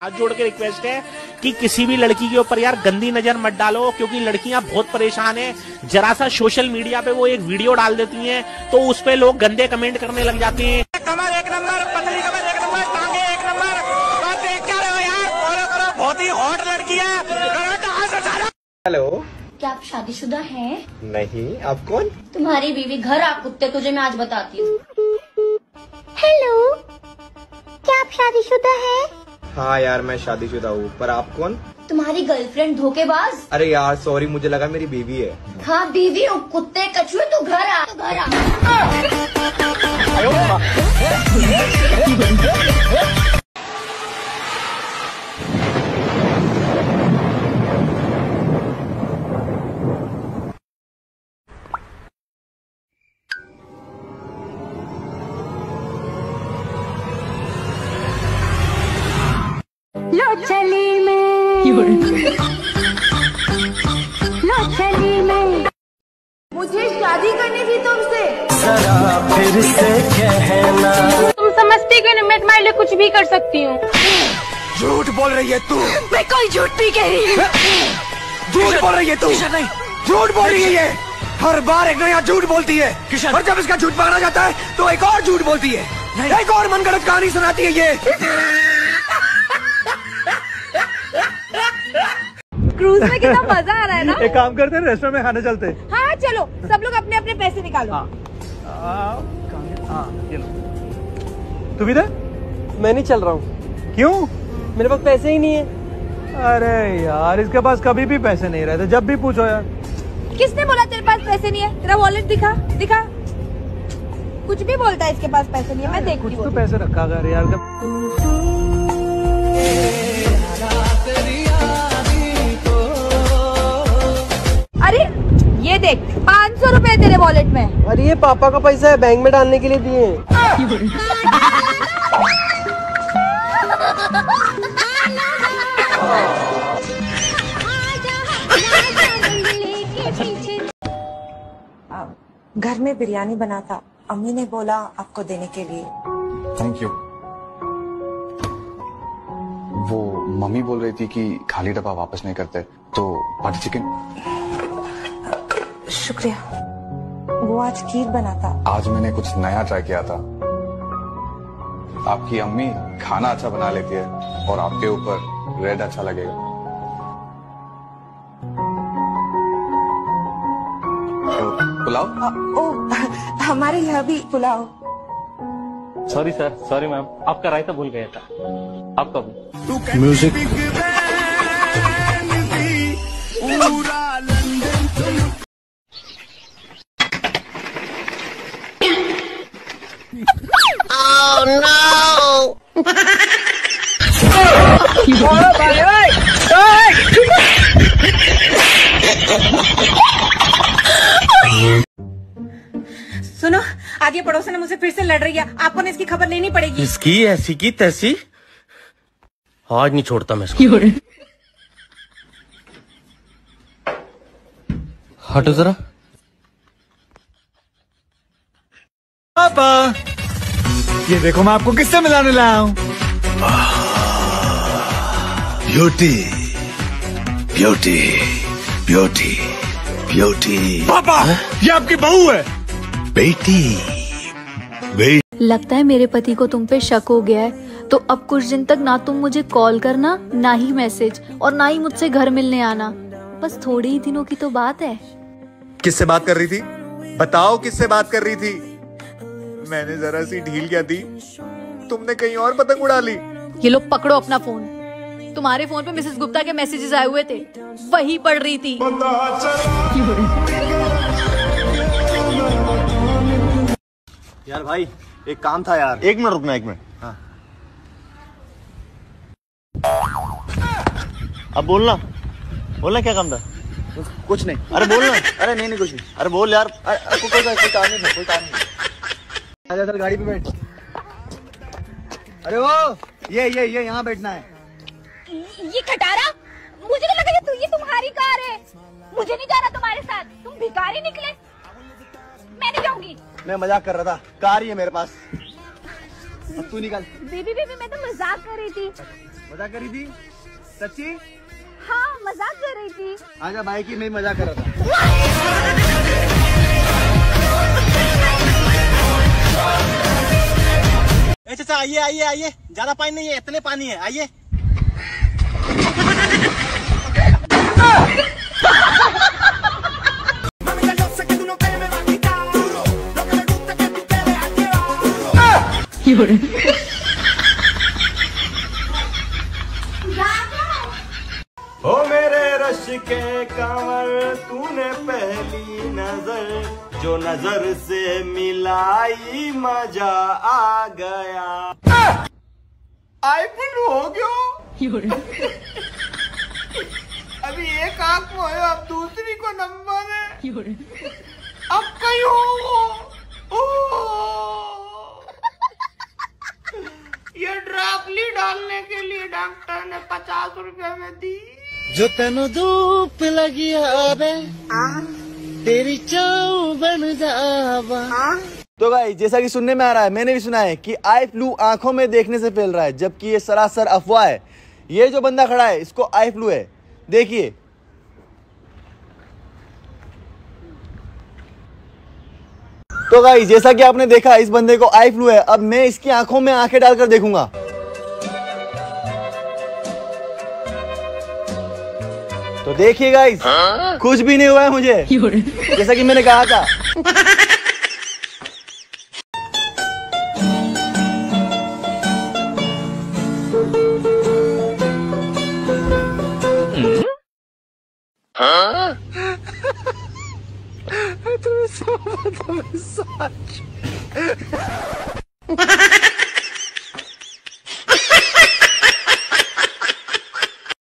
हाथ जोड़ के रिक्वेस्ट है कि किसी भी लड़की के ऊपर यार गंदी नजर मत डालो, क्योंकि लड़कियां बहुत परेशान हैं। जरा सा सोशल मीडिया पे वो एक वीडियो डाल देती हैं तो उस पे लोग गंदे कमेंट करने लग जाते हैं। कमर एक नंबर, पतली कमर एक नंबर, टांगे एक नंबर, तो देख क्या रहे हो यार, फॉलो करो, बहुत ही हॉट लड़की है। हेलो, क्या आप शादीशुदा हैं? नहीं, आप कौन? तुम्हारी बीवी घर आ कुत्ते, तुझे मैं आज बताती हूँ। हेलो, क्या आप शादीशुदा हैं? हाँ यार, मैं शादीशुदा हूँ, पर आप कौन? तुम्हारी गर्लफ्रेंड धोखेबाज। अरे यार सॉरी, मुझे लगा मेरी बीवी है। हाँ बीवी हूँ, कुत्ते कछुए, तू घर आ, घर आ। लो चली मैं, लो चली मैं, मुझे शादी करनी थी तुमसे। जरा फिर से कहना। तुम समझती क्यों नहीं? मैं तुम्हारे लिए कुछ भी कर सकती हूँ। झूठ बोल रही है तू। मैं कोई झूठ नहीं कह रही। झूठ बोल रही है तू। झूठ बोल रही है ये। हर बार एक नया झूठ बोलती है, और जब इसका झूठ पकड़ा जाता है तो एक और झूठ बोलती है, एक और मनगढ़ंत कहानी सुनाती है ये। क्रूज में कितना मजा आ रहा है ना। एक काम करते हैं, रेस्टोरेंट में खाने चलते हैं। हाँ चलो, सब लोग अपने अपने पैसे निकालो। हाँ ये लो। तुम इधर? मैं नहीं चल रहा हूँ। क्यों? मेरे पास पैसे ही नहीं है। अरे यार, इसके पास कभी भी पैसे नहीं रहते, जब भी पूछो यार। किसने बोला तेरे पास पैसे नहीं है? तेरा वॉलेट दिखा, दिखा। कुछ भी बोलता है इसके पास पैसे नहीं है, मैं देखती हूँ। कुछ तो पैसे रखा कर यार। अरे ये देख, 500 रुपए तेरे वॉलेट में। अरे ये पापा का पैसा है, बैंक में डालने के लिए दिए हैं। घर में बिरयानी बना था, अम्मी ने बोला आपको देने के लिए। Thank you. वो मम्मी बोल रही थी कि खाली डब्बा वापस नहीं करते, तो बटर चिकन। शुक्रिया। वो आज खीर बना था। आज मैंने कुछ नया ट्राई किया था। आपकी अम्मी खाना अच्छा बना लेती है और आपके ऊपर रेड अच्छा लगेगा। तो पुलाव? ओ हमारे यहाँ भी pulao. Sorry sir, sorry ma'am, आपका रायता भूल गया था। आपका भी म्यूजिक। Oh no! सुनो, आगे पड़ोसन ने मुझसे फिर से लड़ रही है, आपको ने इसकी खबर लेनी पड़ेगी। इसकी ऐसी की तैसी, आज नहीं छोड़ता मैं इसको। हटो जरा। पापा, ये देखो मैं आपको किससे मिलाने लाया हूँ। Beauty beauty beauty beauty. पापा, ये आपकी बहू है। बेटी बेटी। लगता है मेरे पति को तुम पे शक हो गया है, तो अब कुछ दिन तक ना तुम मुझे कॉल करना, ना ही मैसेज, और ना ही मुझसे घर मिलने आना। बस थोड़े ही दिनों की तो बात है। किससे बात कर रही थी? बताओ किससे बात कर रही थी? मैंने जरा सी ढील क्या दी, तुमने कहीं और पतंग उड़ा ली। ये लो पकड़ो अपना फोन। तुम्हारे फोन पे मिसेस गुप्ता के मैसेजेस आए हुए थे, वही पढ़ रही थी। यार भाई, एक काम था यार। एक मिनट रुकना, एक मिनट। हाँ। अब बोलना, बोलना क्या काम था? कुछ नहीं। अरे बोलना। अरे नहीं कुछ नहीं। अरे बोल यार। कोई काम नहीं था, कोई काम नहीं। आजा चल, गाड़ी पे बैठ। अरे वो ये यहाँ बैठना है। ये खटारा, मुझे तो लगा ये तुम्हारी कार है। मुझे नहीं जाना तुम्हारे साथ, तुम भिखारी निकले। मैं नहीं जाऊंगी। मैं मजाक कर रहा था, कार ही है मेरे पास। अब तू निकल। बेबी मैं तो मजाक कर रही थी। मजाक करी थी सच्ची? हाँ मजाक कर रही थी। आजा भाई की मैं मजाक कर रहा था। चाचा आइए आइए आइए, ज्यादा पानी नहीं है, इतने पानी है, आइए। ओ मेरे रश के कंवर, तूने पहली नजर जो नजर से मिलाई मजा आ गया। आईफोन हो गया। अभी एक आंख को है, अब दूसरी को नंबर है, अब कहीं हो। ये ड्रापली डालने के लिए डॉक्टर ने 50 रुपए में दी। जो तेनो धूप लगी आवे, तेरी चाऊ बन जावा। तो गाइस जैसा कि सुनने में आ रहा है, मैंने भी सुना है कि आई फ्लू आंखों में देखने से फैल रहा है, जबकि ये सरासर अफवाह है। ये जो बंदा खड़ा है इसको आई फ्लू है, देखिए। तो गाइस जैसा कि आपने देखा इस बंदे को आई फ्लू है, अब मैं इसकी आंखों में आंखें डालकर देखूंगा। तो देखिए गाइस, कुछ भी नहीं हुआ है मुझे, जैसा कि मैंने कहा था। हाँ?